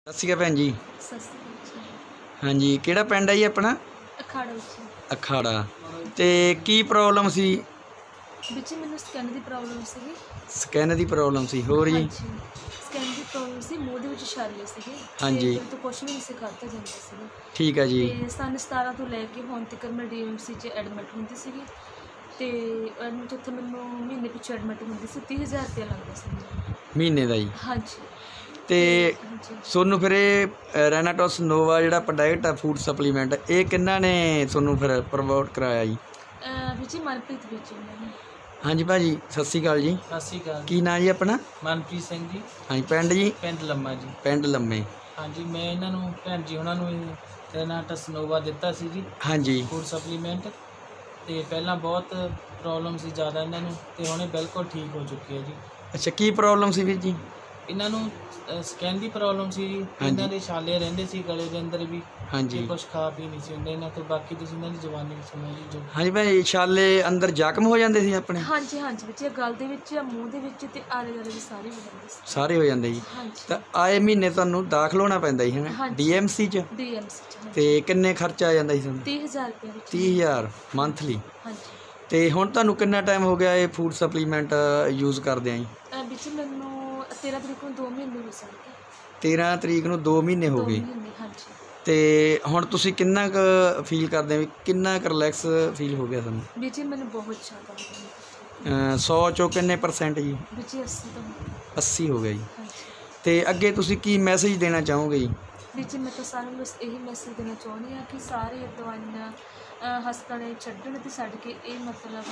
ਸਤਿ ਸ਼੍ਰੀ ਅਕਾਲ ਭੈਣ ਜੀ। ਸਤਿ ਸ਼੍ਰੀ ਅਕਾਲ ਜੀ। ਹਾਂਜੀ, ਕਿਹੜਾ ਪਿੰਡ ਹੈ ਜੀ ਆਪਣਾ? ਅਖਾੜਾ ਵਿੱਚ ਅਖਾੜਾ। ਤੇ ਕੀ ਪ੍ਰੋਬਲਮ ਸੀ? ਵਿੱਚ ਮੈਨੂੰ ਸਕਿਨ ਦੀ ਪ੍ਰੋਬਲਮ ਸੀਗੀ। ਸਕਿਨ ਦੀ ਪ੍ਰੋਬਲਮ ਸੀ, ਹੋਰ ਜੀ? ਹਾਂਜੀ, ਸਕਿਨ ਦੀ ਪ੍ਰੋਬਲਮ ਸੀ, ਮੂੰਹ ਦੇ ਵਿੱਚ ਛਾਲੇ ਸੀਗੇ ਤੇ ਹਾਂਜੀ, ਮੇਰੇ ਤੋਂ ਕੁਛ ਵੀ ਨਹੀਂ ਸੀ ਖਾਧਾ ਜਾਂਦਾ ਸੀਗਾ। ਠੀਕ ਹੈ ਜੀ। ਤੇ ਸੰਨ 17 ਤੋਂ ਲੈ ਕੇ ਹੁਣ ਤੱਕ ਮੈਂ DMC 'ਚ ਐਡਮਿਟ ਹੁੰਦੀ ਸੀਗੀ ਤੇ ਐਡਮਿਟ ਉੱਥੇ ਮੈਨੂੰ ਮਹੀਨੇ ਪਿੱਛੇ ਐਡਮਿਟ ਹੁੰਦੀ ਸੀ, 30,000 ਰੁਪਇਆ ਲੱਗਦਾ ਸੀ ਮੈਨੂੰ। ਮਹੀਨੇ ਦਾ ਜੀ? ਹਾਂਜੀ। ਤੇ ਹਾਂਜੀ, ਤੁਹਾਨੂੰ ਫਿਰ ਇਹ ਰੈਨਾਟੋਸ ਨੋਵਾ ਜਿਹੜਾ ਪ੍ਰੋਡਕਟ ਆ ਫੂਡ ਸਪਲੀਮੈਂਟ, ਇਹ ਕਿਹਨਾਂ ਨੇ ਤੁਹਾਨੂੰ ਫਿਰ ਪ੍ਰਮੋਟ ਕਰਾਇਆ ਜੀ? ਵਿੱਚ ਮਨਪ੍ਰੀਤ ਵਿੱਚ ਉਹਨਾਂ ਨੇ। ਹਾਂਜੀ ਭਾਜੀ, ਸਤਿ ਸ਼੍ਰੀ ਅਕਾਲ ਜੀ। ਸਤਿ ਸ਼੍ਰੀ ਅਕਾਲ ਕੀ ਜੀ। ਨਾਂ ਜੀ ਆਪਣਾ? ਮਨਪ੍ਰੀਤ ਸਿੰਘ ਜੀ, ਹਾਂਜੀ, ਪਿੰਡ ਜੀ? ਪਿੰਡ ਲੰਮਾ ਜੀ। ਪਿੰਡ ਲੰਮੇ। ਹਾਂਜੀ, ਮੈਂ ਇਹਨਾਂ ਨੂੰ ਭੈਣ ਜੀ ਉਹਨਾਂ ਨੂੰ ਰੈਨਾਟਸ ਨੋਵਾ ਦਿੱਤਾ ਸੀ ਜੀ, ਹਾਂਜੀ, ਫੂਡ ਸਪਲੀਮੈਂਟ। ਤੇ ਪਹਿਲਾਂ ਬਹੁਤ ਪ੍ਰੋਬਲਮ ਸੀ ਜ਼ਿਆਦਾ ਇਹਨਾਂ ਨੂੰ, ਤੇ ਹੁਣ ਇਹ ਬਿਲਕੁਲ ਠੀਕ ਹੋ ਚੁੱਕੇ ਹੈ ਜੀ। ਅੱਛਾ, ਕੀ ਪ੍ਰੋਬਲਮ ਸੀ ਵੀਰ ਜੀ? ਇਹਨਾਂ ਨੂੰ ਸਕਿਨ ਦੀ ਪ੍ਰੋਬਲਮ ਸੀ ਜੀ, ਇਹਨਾਂ ਦੇ ਛਾਲੇ ਰਹਿੰਦੇ ਸੀ ਗਲੇ ਦੇ ਅੰਦਰ ਵੀ। ਹਾਂਜੀ, ਤੇ ਕੁਛ ਖਾ ਪੀ ਨਹੀਂ ਸੀ ਹੁੰਦੇ ਇਹਨਾਂ ਤੋਂ। ਬਾਕੀ ਤੁਸੀਂ ਇਹਨਾਂ ਦੀ ਜ਼ੁਬਾਨੀ ਸੁਣੋ ਜੀ ਜੋ। ਹਾਂਜੀ ਭਾਈ, ਛਾਲੇ ਅੰਦਰ ਜ਼ਖਮ ਹੋ ਜਾਂਦੇ ਸੀ ਆਪਣੇ? ਹਾਂਜੀ ਹਾਂਜੀ, ਵਿੱਚ ਗਲ ਦੇ ਵਿੱਚ, ਮੂੰਹ ਦੇ ਵਿੱਚ ਤੇ ਆਲੇ ਦੁਆਲੇ ਵੀ ਸਾਰੇ ਹੋ ਜਾਂਦੇ ਸੀ। ਸਾਰੇ ਹੋ ਜਾਂਦੇ ਜੀ? ਹਾਂਜੀ। ਤਾਂ ਆਏ ਮਹੀਨੇ ਤੁਹਾਨੂੰ ਦਾਖਲ ਹੋਣਾ ਪੈਂਦਾ ਜੀ, ਹੈ ਨਾ? ਹਾਂਜੀ। DMC 'ਚ? DMC 'ਚ, ਹਾਂਜੀ। ਤੇ ਕਿੰਨੇ ਖਰਚਾ ਆ ਜਾਂਦਾ ਸੀ ਤੁਹਾਨੂੰ? 30,000 ਰੁਪਏ ਵਿੱਚ। 30,000 ਮੰਥਲੀ? ਹਾਂਜੀ। ਤੇ ਹੁਣ ਤੁਹਾਨੂੰ ਕਿੰਨਾ ਟਾਈਮ ਹੋ ਗਿਆ ਇਹ ਫੂਡ ਸਪਲੀਮੈਂਟ ਯੂਜ਼ ਕਰਦਿਆਂ ਜੀ? ਵਿੱਚ ਮੈਨੂੰ 13 ਤਰੀਕ ਨੂੰ 2 ਮਹੀਨੇ ਹੋ ਸਨ। 13 ਤਰੀਕ ਨੂੰ 2 ਮਹੀਨੇ ਹੋ 2 ਗਏ। ਮਹੀਨੇ, ਹਾਂਜੀ। ਤੇ ਹੁਣ ਤੁਸੀਂ ਕਿੰਨਾ ਕੁ ਫੀਲ ਕਰਦੇ ਹੋ ਵੀ ਕਿੰਨਾ ਕੁ ਰਿਲੈਕਸ ਫੀਲ ਹੋ ਗਿਆ ਤੁਹਾਨੂੰ? ਵਿੱਚ ਮੈਨੂੰ ਬਹੁਤ ਜ਼ਿਆਦਾ ਹੋ ਗਿਆ। 100 ਚੋਂ ਕਿੰਨੇ % ਜੀ? ਵਿੱਚ 80 ਤੋਂ 80 ਹੋ ਗਿਆ ਜੀ। ਹਾਂਜੀ। ਤੇ ਅੱਗੇ ਤੁਸੀਂ ਕੀ ਮੈਸੇਜ ਦੇਣਾ ਚਾਹੋਗੇ ਜੀ? ਵਿੱਚ ਮੈਂ ਤਾਂ ਸਾਰਿਆਂ ਨੂੰ ਬਸ ਇਹੀ ਮੈਸੇਜ ਦੇਣਾ ਚਾਹੁੰਦੀ ਹਾਂ ਕਿ ਸਾਰੇ ਦਵਾਈਆਂ ਹਸਪਤਾਲਾਂ ਛੱਡਣ ਤੇ ਛੱਡ ਕੇ ਇਹ ਮਤਲਬ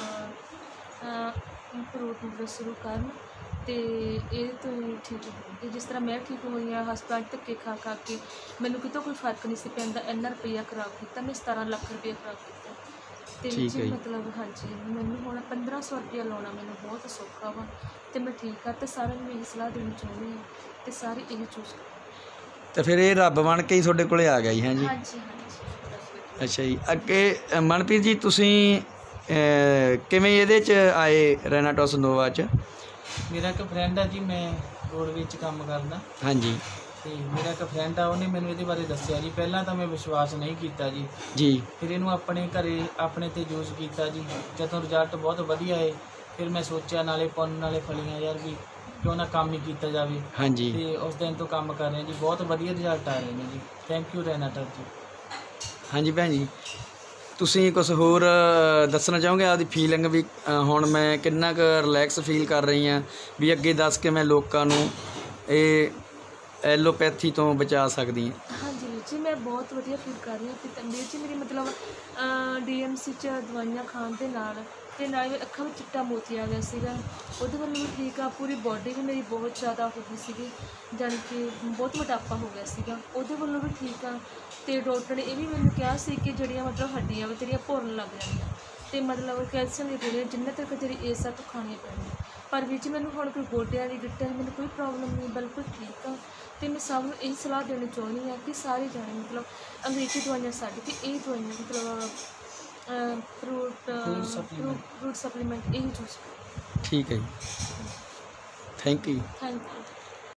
ਫਰੂਟ ਵਗੈਰਾ ਸ਼ੁਰੂ ਕਰਨ ਤੇ ਇਹ ਤੋਂ ਹੀ ਠੀਕ ਹੋਣਗੇ। ਜਿਸ ਤਰ੍ਹਾਂ ਮੈਂ ਠੀਕ ਹੋਈ ਹਾਂ ਹਸਪਤਾਲ ਧੱਕੇ ਖਾ ਖਾ ਕੇ, ਮੈਨੂੰ ਕਿਤੋਂ ਕੋਈ ਫਰਕ ਨਹੀਂ ਸੀ ਪੈਂਦਾ। ਇੰਨਾ ਰੁਪਈਆ ਖਰਾਬ ਕੀਤਾ ਮੈਂ, 17 ਲੱਖ ਰੁਪਈਆ ਖਰਾਬ ਕੀਤਾ। ਤੇ ਠੀਕ ਹੈ ਜੀ। ਮਤਲਬ ਹਾਂਜੀ, ਮੈਨੂੰ ਹੁਣ 1500 ਰੁਪਈਆ ਲਾਉਣਾ ਮੈਨੂੰ ਬਹੁਤ ਸੌਖਾ ਵਾ ਤੇ ਮੈਂ ਠੀਕ ਆ। ਤੇ ਸਾਰਿਆਂ ਨੂੰ ਇਹੀ ਸਲਾਹ ਦੇਣੀ ਚਾਹੁੰਦੀ ਹਾਂ ਤੇ ਸਾਰੇ ਇਹ ਚੂਜ਼ ਕਰੋ। ਤੇ ਫਿਰ ਇਹ ਰੱਬ ਬਣ ਕੇ ਹੀ ਤੁਹਾਡੇ ਕੋਲੇ ਆ ਗਿਆ ਜੀ, ਹੈ ਜੀ? ਹਾਂਜੀ ਹਾਂਜੀ। ਅੱਛਾ ਜੀ। ਅੱਗੇ ਮਨਪ੍ਰੀਤ ਜੀ, ਤੁਸੀਂ ਕਿਵੇਂ ਇਹਦੇ 'ਚ ਆਏ ਰੈਨਾਟੋਸ ਨੋਵਾ 'ਚ? ਮੇਰਾ ਇੱਕ ਫਰੈਂਡ ਆ ਜੀ, ਮੈਂ ਰੋਡਵੇਜ਼ 'ਚ ਕੰਮ ਕਰਦਾ। ਹਾਂਜੀ ਤੇ ਮੇਰਾ ਇੱਕ ਫਰੈਂਡ ਆ, ਉਹਨੇ ਮੈਨੂੰ ਇਹਦੇ ਬਾਰੇ ਦੱਸਿਆ ਜੀ। ਪਹਿਲਾਂ ਤਾਂ ਮੈਂ ਵਿਸ਼ਵਾਸ ਨਹੀਂ ਕੀਤਾ ਜੀ। ਜੀ। ਫਿਰ ਇਹਨੂੰ ਆਪਣੇ ਘਰੇ ਆਪਣੇ ਤੇ ਯੂਜ਼ ਕੀਤਾ ਜੀ। ਜਦੋਂ ਰਿਜ਼ਲਟ ਬਹੁਤ ਵਧੀਆ ਹੈ, ਫਿਰ ਮੈਂ ਸੋਚਿਆ ਨਾਲੇ ਪੁੰਨ ਨਾਲੇ ਫਲੀਆਂ ਯਾਰ, ਵੀ ਕਿਉਂ ਨਾ ਕੰਮ ਹੀ ਕੀਤਾ ਜਾਵੇ। ਹਾਂਜੀ, ਤੇ ਉਸ ਦਿਨ ਤੋਂ ਕੰਮ ਕਰ ਰਹੇ ਜੀ, ਬਹੁਤ ਵਧੀਆ ਰਿਜ਼ਲਟ ਆ ਰਹੇ ਨੇ ਜੀ। ਥੈਂਕ ਯੂ ਰੈਨਾਟਸ ਜੀ। ਹਾਂਜੀ ਭੈਣ ਜੀ, ਤੁਸੀਂ ਕੁਝ ਹੋਰ ਦੱਸਣਾ ਚਾਹੋਗੇ ਆਪਦੀ ਫੀਲਿੰਗ ਵੀ ਹੁਣ ਮੈਂ ਕਿੰਨਾ ਕੁ ਰਿਲੈਕਸ ਫੀਲ ਕਰ ਰਹੀ ਹਾਂ, ਵੀ ਅੱਗੇ ਦੱਸ ਕੇ ਮੈਂ ਲੋਕਾਂ ਨੂੰ ਇਹ ਐਲੋਪੈਥੀ ਤੋਂ ਬਚਾ ਸਕਦੀ ਹਾਂ? ਹਾਂਜੀ ਵੀਰ ਜੀ, ਮੈਂ ਬਹੁਤ ਵਧੀਆ ਫੀਲ ਕਰ ਰਹੀ ਹਾਂ। ਤੇ ਵੀਰ ਜੀ ਮੇਰੀ ਮਤਲਬ DMC 'ਚ ਦਵਾਈਆਂ ਖਾਣ ਦੇ ਨਾਲ ਤੇ ਨਾਲ ਅੱਖਾਂ ਵਿੱਚ ਚਿੱਟਾ ਮੋਤੀ ਆ ਗਿਆ ਸੀਗਾ, ਉਹਦੇ ਵੱਲੋਂ ਵੀ ਠੀਕ ਆ। ਪੂਰੀ ਬੋਡੀ ਵੀ ਮੇਰੀ ਬਹੁਤ ਜ਼ਿਆਦਾ ਹੋ ਗਈ ਸੀਗੀ, ਜਾਣੀ ਕਿ ਬਹੁਤ ਮੋਟਾਪਾ ਹੋ ਗਿਆ ਸੀਗਾ, ਉਹਦੇ ਵੱਲੋਂ ਵੀ ਠੀਕ ਆ। ਤੇ ਡਾਕਟਰ ਨੇ ਇਹ ਵੀ ਮੈਨੂੰ ਕਿਹਾ ਸੀ ਕਿ ਜਿਹੜੀਆਂ ਮਤਲਬ ਹੱਡੀਆਂ ਵਾ ਤੇਰੀਆਂ ਭੁਰਨ ਲੱਗ ਜਾਂਦੀਆਂ ਤੇ ਮਤਲਬ ਕੈਲਸ਼ੀਅਮ ਦੀ ਗੋਲੀਆਂ ਜਿੰਨੇ ਤੱਕ ਤੇਰੀ ਏਜ ਆ ਤੂੰ ਖਾਣੀਆਂ ਪੈਣੀਆਂ। ਪਰ ਵਿੱਚ ਮੈਨੂੰ ਹੁਣ ਕੋਈ ਗੋਡਿਆਂ ਦੀ ਗਿੱਟਿਆਂ ਦੀ ਮੈਨੂੰ ਕੋਈ ਪ੍ਰੋਬਲਮ ਨਹੀਂ, ਬਿਲਕੁਲ ਠੀਕ ਆ। ਤੇ ਮੈਂ ਸਭ ਨੂੰ ਇਹੀ ਸਲਾਹ ਦੇਣੀ ਚਾਹੁੰਦੀ ਹਾਂ ਕਿ ਸਾਰੇ ਜਾਣੇ ਮਤਲਬ ਅੰਗਰੇਜ਼ੀ ਦਵਾਈਆਂ ਛੱਡ ਕੇ ਇਹ ਦਵਾਈਆਂ ਮਤਲਬ ਫਰੂਟ ਸਪਲੀਮੈਂਟ ਇਹੀ ਚੂਜ਼ ਕਰੋ। ਠੀਕ ਹੈ ਜੀ, ਥੈਂਕ ਯੂ। Thank you.